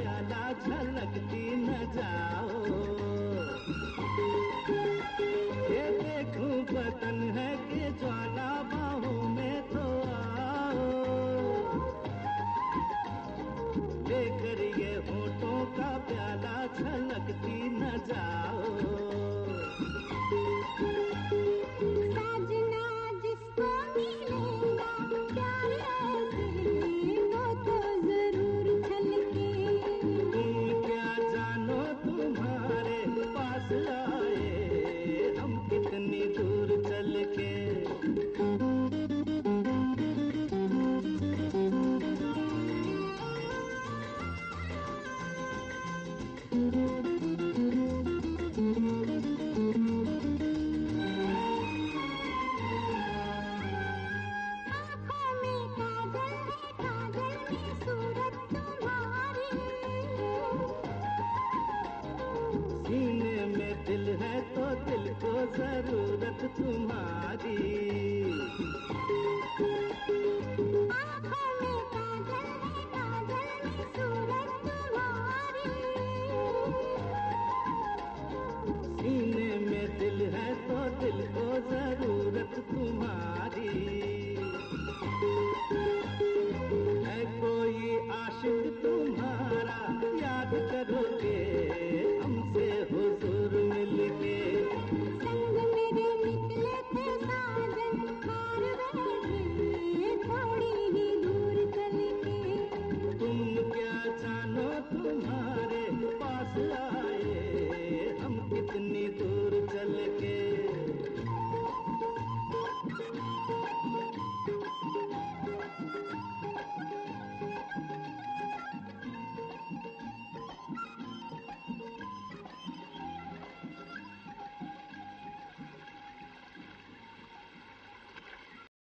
प्याला झलकती न जाओ। ये देखूं बदन है कि ज्वाला बाहों में तो आओ। लेकर ये होठों का प्याला झलकती न जाओ। साजना जिसको मिलेगा प्यार ऐसे वो तो जरूर छलके। तुम क्या जानो तुम्हारे पास आए हम कितनी दूर चल के। सीने में दिल है तो दिल को जरूरत तुम्हारी।